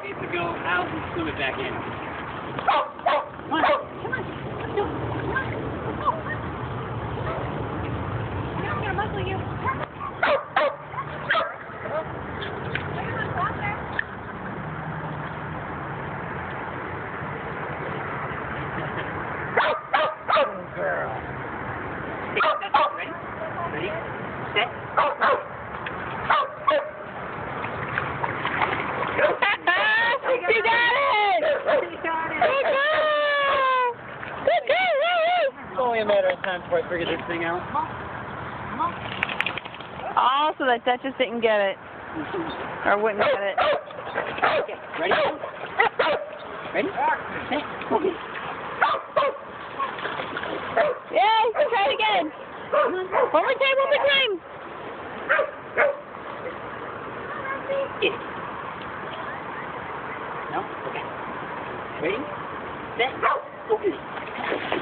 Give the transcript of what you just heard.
needs to go out and swim it back in. Come on. Come on. Let's go. Come on. Let's go. I'm going to muscle you. Girl. Ready? Ready? Set. You got it! You got it! Good girl! Good girl! It's only a matter of time before I figure this thing out. Oh, so that Duchess didn't get it. Or wouldn't get it. Okay, ready? Ready? Set. Okay. Yay! Try it again. One more time, one more time. Get it. No? Okay. Ready? Set. Okay.